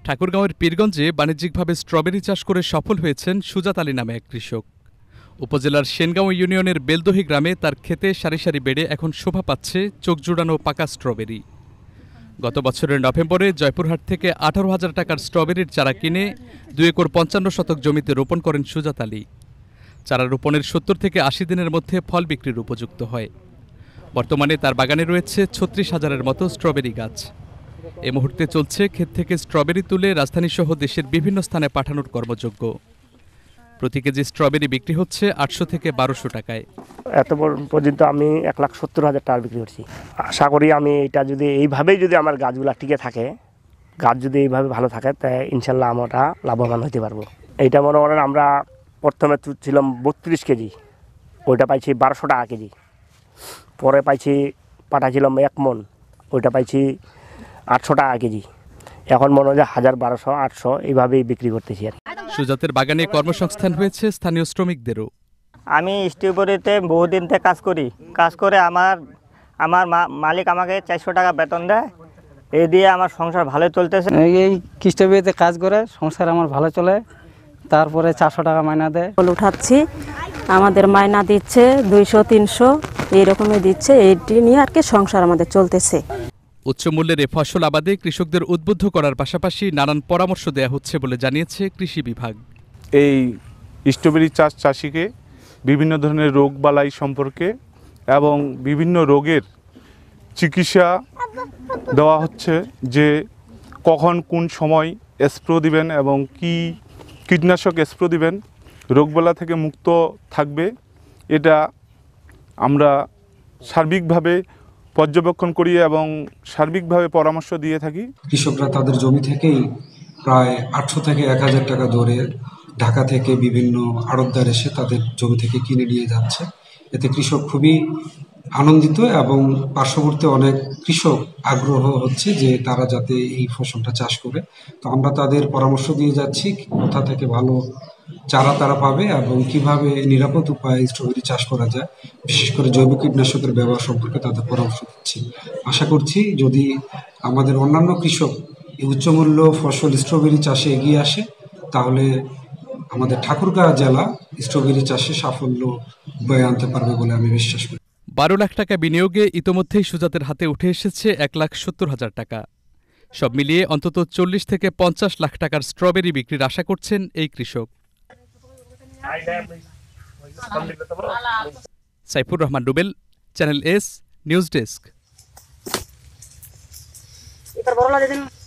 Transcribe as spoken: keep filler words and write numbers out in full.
ঠাকুরগাঁওয়ের পীরগঞ্জে বাণিজ্যিকভাবে স্ট্রবেরি চাষ করে সফল হয়েছেন সুজাত আলী নামে এক কৃষক। উপজেলার সেনগাঁও ইউনিয়নের বেলদহি গ্রামে তার ক্ষেতে সারি সারি বেড়ে এখন শোভা পাচ্ছে চোখ জুড়ানো পাকা স্ট্রবেরি। গত বছরের নভেম্বরে জয়পুরহাট থেকে আঠারো হাজার টাকার স্ট্রবেরির চারা কিনে দুই একর পঞ্চান্ন শতক জমিতে রোপণ করেন সুজাত আলী। চারা রোপণের সত্তর থেকে আশি দিনের মধ্যে ফল বিক্রির উপযুক্ত হয়। বর্তমানে তার বাগানে রয়েছে ছত্রিশ হাজারের মতো স্ট্রবেরি গাছ। এ মুহূর্তে চলছে ক্ষেত থেকে স্ট্রবেরি তুলে রাজধানীসহ দেশের বিভিন্ন স্থানে পাঠানোর কর্মযজ্ঞ। প্রতি কেজি স্ট্রবেরি বিক্রি হচ্ছে আটশো থেকে বারোশো টাকায়। এত পর্যন্ত আমি এক লাখ সত্তর হাজার টাকা বিক্রি করছি। আশা করি আমি এটা যদি এইভাবেই যদি আমার গাছগুলা টিকে থাকে, গাছ যদি এইভাবে ভালো থাকে, তাই ইনশাল্লাহ আমরা লাভবান হতে পারবো। এইটা মনে করেন আমরা প্রথমে ছিলাম বত্রিশ কেজি, ওইটা পাইছি বারোশো টাকা কেজি। পরে পাইছি পাঠাছিলাম এক মন, ওইটা পাইছি আটশো টাকা কেজি। এখন মনে হয় হাজার বারোশো আটশো এইভাবেই বিক্রি করতেছি। আর সুজাতের বাগানে কর্মসংস্থান হয়েছে স্থানীয় শ্রমিকদেরও। আমি স্ট্রবেরিতে বহুদিন থেকে কাজ করি কাজ করে আমার আমার মালিক আমাকে চারশো টাকা বেতন দেয়। এই দিয়ে আমার সংসার ভালো চলতেছে। এই স্ট্রবেরিতে কাজ করে সংসার আমার ভালো চলে। তারপরে চারশো টাকা মাইনা দেয়। উঠাচ্ছি, আমাদের মাইনা দিচ্ছে দুইশো তিনশো এইরকমই দিচ্ছে। এইটি নিয়ে আর কি সংসার আমাদের চলতেছে। উচ্চ মূল্যের এ ফসল আবাদে কৃষকদের উদ্বুদ্ধ করার পাশাপাশি নানান পরামর্শ দেওয়া হচ্ছে বলে জানিয়েছে কৃষি বিভাগ। এই স্ট্রবেরি চাষ চাষিকে বিভিন্ন ধরনের রোগ বালাই সম্পর্কে এবং বিভিন্ন রোগের চিকিৎসা দেওয়া হচ্ছে, যে কখন কোন সময় স্প্রে দিবেন এবং কি কীটনাশক স্প্রে দিবেন, রোগবালা থেকে মুক্ত থাকবে, এটা আমরা সার্বিকভাবে পর্যবেক্ষণ করি এবং সার্বিকভাবে পরামর্শ দিয়ে থাকি। কৃষকরা তাদের জমি থেকেই প্রায় আটশো থেকে এক হাজার টাকা দরে ঢাকা থেকে বিভিন্ন আড়তদার এসে তাদের জমি থেকে কিনে নিয়ে যাচ্ছে। এতে কৃষক খুবই আনন্দিত এবং পার্শ্ববর্তী অনেক কৃষক আগ্রহ হচ্ছে যে তারা যাতে এই ফসলটা চাষ করে। তো আমরা তাদের পরামর্শ দিয়ে যাচ্ছি কোথা থেকে ভালো চারা তারা পাবে এবং কিভাবে নিরাপদ উপায়ে স্ট্রবেরি চাষ করা যায়, বিশেষ করে জৈব কীটনাশকের ব্যবহার সম্পর্কে তাদের পরামর্শ দিচ্ছি। আশা করছি যদি আমাদের অন্যান্য কৃষক এই উচ্চমূল্য ফসল স্ট্রবেরি চাষে এগিয়ে আসে, তাহলে আমাদের ঠাকুরগাঁও জেলা স্ট্রবেরি চাষে সাফল্য বয়ে আনতে পারবে বলে আমি বিশ্বাস করি। বারো লাখ টাকা বিনিয়োগে ইতোমধ্যেই সুজাতের হাতে উঠে এসেছে এক লাখ সত্তর হাজার টাকা। সব মিলিয়ে অন্তত চল্লিশ থেকে পঞ্চাশ লাখ টাকার স্ট্রবেরি বিক্রির আশা করছেন এই কৃষক। Saifur Rahman Rubel, channel S news desk.